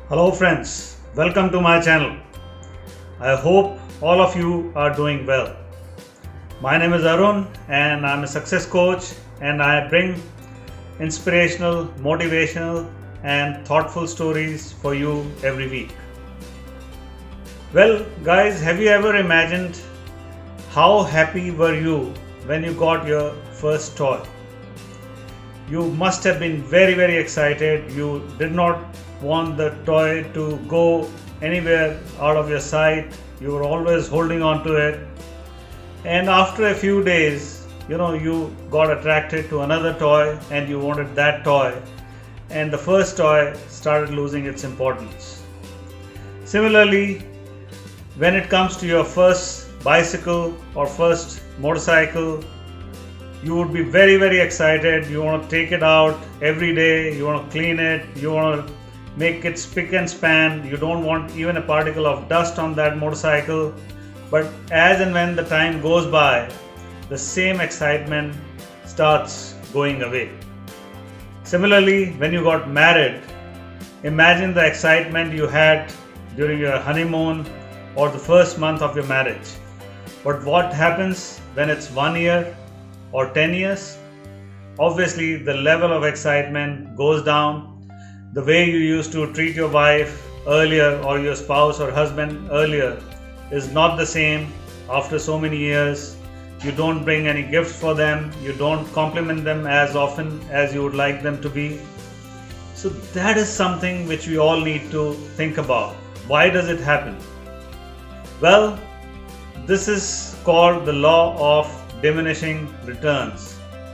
Hello friends, welcome to my channel. I hope all of you are doing well. My name is Arun and I'm a success coach and I bring inspirational, motivational and thoughtful stories for you every week. Well guys, have you ever imagined how happy were you when you got your first toy? You must have been very excited. You did not want the toy to go anywhere out of your sight. You were always holding on to it. And after a few days, you got attracted to another toy and you wanted that toy. And the first toy started losing its importance. Similarly, when it comes to your first bicycle or first motorcycle, you would be very excited. You want to take it out every day, you want to clean it, you want to make it spick and span, you don't want even a particle of dust on that motorcycle. But as and when the time goes by, the same excitement starts going away. Similarly, when you got married, imagine the excitement you had during your honeymoon or the first month of your marriage. But what happens when it's 1 year or 10 years? Obviously, the level of excitement goes down. The way you used to treat your wife earlier or your spouse or husband earlier is not the same after so many years. You don't bring any gifts for them. You don't compliment them as often as you would like them to be. So that is something which we all need to think about. Why does it happen? Well, this is called the law of diminishing returns.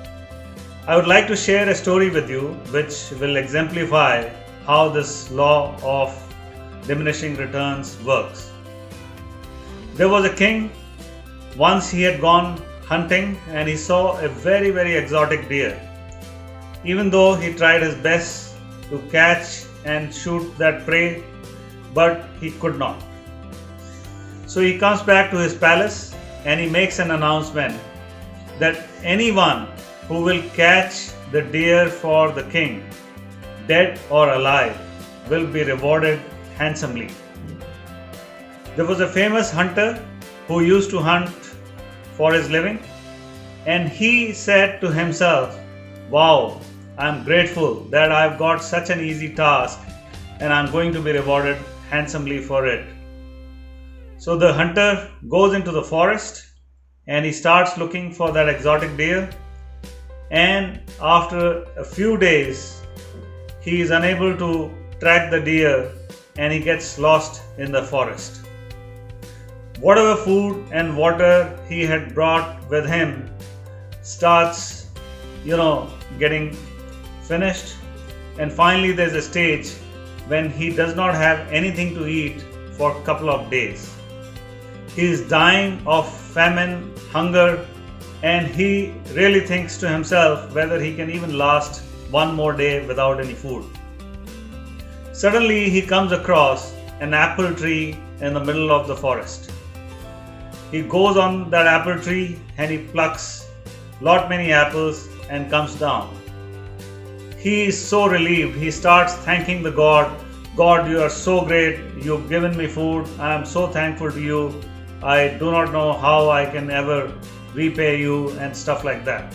I would like to share a story with you which will exemplify how this law of diminishing returns works. There was a king. Once he had gone hunting and he saw a very exotic deer. Even though he tried his best to catch and shoot that prey, but he could not. So he comes back to his palace and he makes an announcement that anyone who will catch the deer for the king, dead or alive, will be rewarded handsomely. There was a famous hunter who used to hunt for his living, and he said to himself, "Wow, I'm grateful that I've got such an easy task and I'm going to be rewarded handsomely for it." So the hunter goes into the forest and he starts looking for that exotic deer, and after a few days he is unable to track the deer and he gets lost in the forest. Whatever food and water he had brought with him starts getting finished, and finally there's a stage when he does not have anything to eat for a couple of days. He is dying of famine, hunger, and he really thinks to himself whether he can even last one more day without any food. Suddenly he comes across an apple tree in the middle of the forest. He goes on that apple tree and he plucks many apples and comes down. He is so relieved. He starts thanking the God. "God, you are so great. You've given me food. I am so thankful to you. I do not know how I can ever repay you," and stuff like that.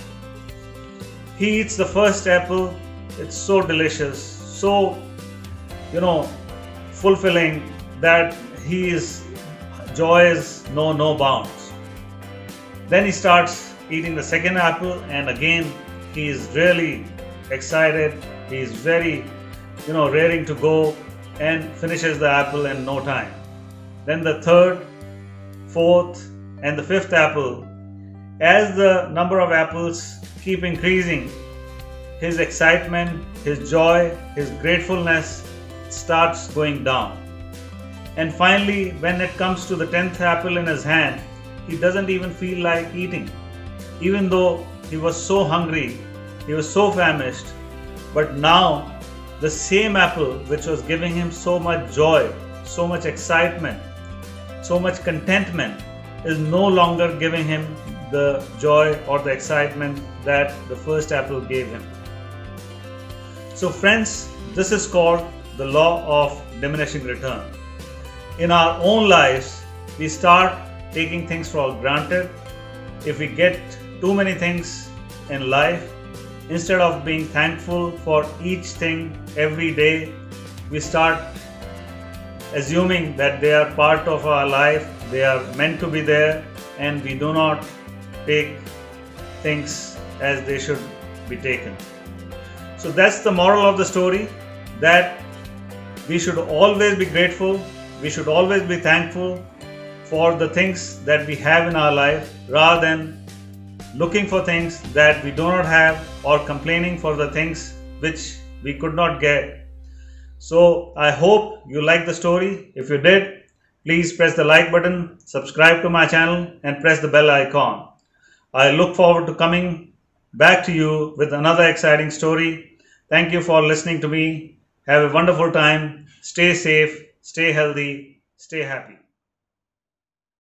He eats the first apple. It's so delicious, so fulfilling that his joy is no bounds. Then he starts eating the second apple, and again he is really excited. He is very raring to go and finishes the apple in no time. Then the third, fourth and the fifth apple. As the number of apples keep increasing, his excitement, his joy, his gratefulness starts going down. And finally, when it comes to the 10th apple in his hand, he doesn't even feel like eating. Even though he was so hungry, he was so famished, but now the same apple which was giving him so much joy, so much excitement, so much contentment, is no longer giving him the joy or the excitement that the first apple gave him. So friends, this is called the law of diminishing return. In our own lives, we start taking things for granted. If we get too many things in life, instead of being thankful for each thing every day, we start assuming that they are part of our life, they are meant to be there, and we do not take things as they should be taken. So that's the moral of the story, that we should always be grateful, we should always be thankful for the things that we have in our life, rather than looking for things that we do not have or complaining for the things which we could not get. So I hope you liked the story. If you did, please press the like button, subscribe to my channel, and press the bell icon. I look forward to coming back to you with another exciting story. Thank you for listening to me. Have a wonderful time. Stay safe, stay healthy, stay happy.